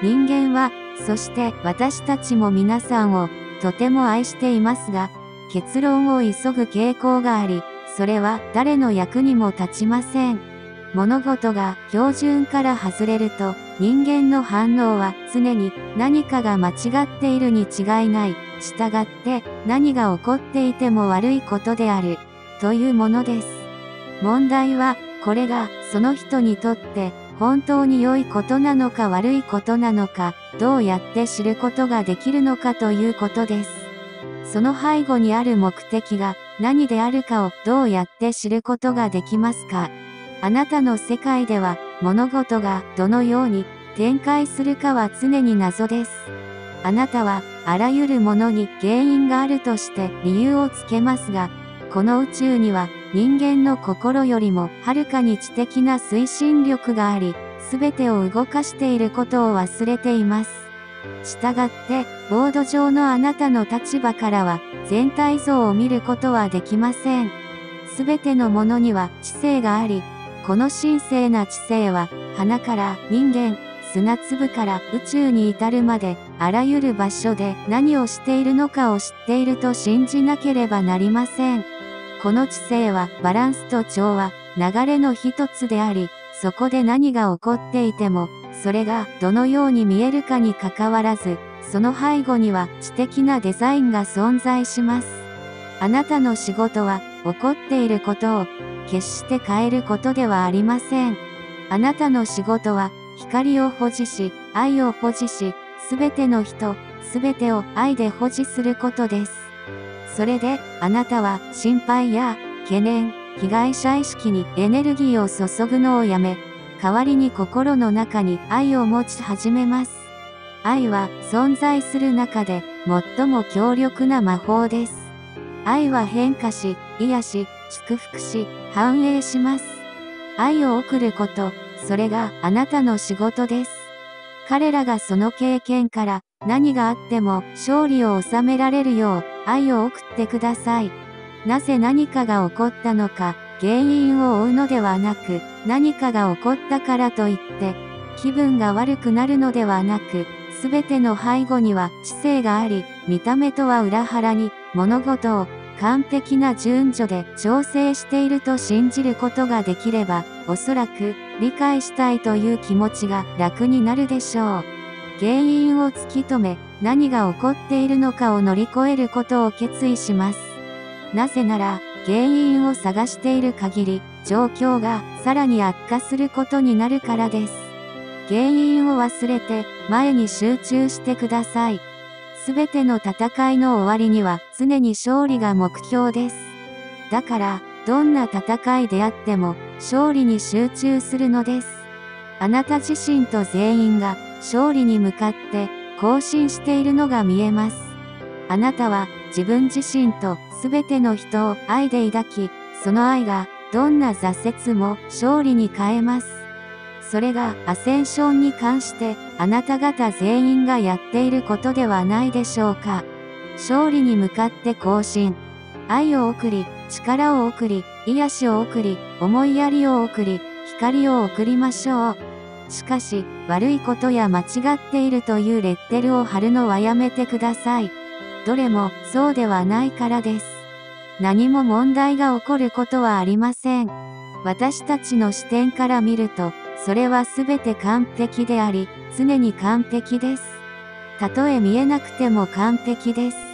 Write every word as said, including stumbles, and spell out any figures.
人間は、そして私たちも皆さんをとても愛していますが、結論を急ぐ傾向があり、それは誰の役にも立ちません。物事が標準から外れると、人間の反応は常に何かが間違っているに違いない。したがって何が起こっていても悪いことである。というものです。問題は、これがその人にとって本当に良いことなのか悪いことなのか、どうやって知ることができるのかということです。その背後にある目的が何であるかをどうやって知ることができますか？あなたの世界では物事がどのように展開するかは常に謎です。あなたはあらゆるものに原因があるとして理由をつけますが、この宇宙には人間の心よりもはるかに知的な推進力があり、すべてを動かしていることを忘れています。したがって、ボード上のあなたの立場からは全体像を見ることはできません。すべてのものには知性があり、この神聖な知性は花から人間、砂粒から宇宙に至るまであらゆる場所で何をしているのかを知っていると信じなければなりません。この知性はバランスと調和、流れの一つであり、そこで何が起こっていても、それがどのように見えるかにかかわらず、その背後には知的なデザインが存在します。あなたの仕事は起こっていることを決して変えることではありません。あなたの仕事は光を保持し、愛を保持し、すべての人、すべてを愛で保持することです。それで、あなたは心配や懸念、被害者意識にエネルギーを注ぐのをやめ、代わりに心の中に愛を持ち始めます。愛は存在する中で最も強力な魔法です。愛は変化し、癒し、祝福し、繁栄します。愛を送ること、それがあなたの仕事です。彼らがその経験から何があっても勝利を収められるよう愛を送ってください。なぜ何かが起こったのか、原因を追うのではなく、何かが起こったからといって、気分が悪くなるのではなく、すべての背後には知性があり、見た目とは裏腹に、物事を完璧な順序で調整していると信じることができれば、おそらく理解したいという気持ちが楽になるでしょう。原因を突き止め、何が起こっているのかを乗り越えることを決意します。なぜなら、原因を探している限り、状況がさらに悪化することになるからです。原因を忘れて、前に集中してください。すべての戦いの終わりには常に勝利が目標です。だから、どんな戦いであっても、勝利に集中するのです。あなた自身と全員が、勝利に向かって、行進しているのが見えます。あなたは、自分自身とすべての人を愛で抱き、その愛がどんな挫折も勝利に変えます。それがアセンションに関してあなた方全員がやっていることではないでしょうか。勝利に向かって行進。愛を送り、力を送り、癒しを送り、思いやりを送り、光を送りましょう。しかし、悪いことや間違っているというレッテルを貼るのはやめてください。どれもそうではないからです。何も問題が起こることはありません。私たちの視点から見ると、それはすべて完璧であり、常に完璧です。たとえ見えなくても完璧です。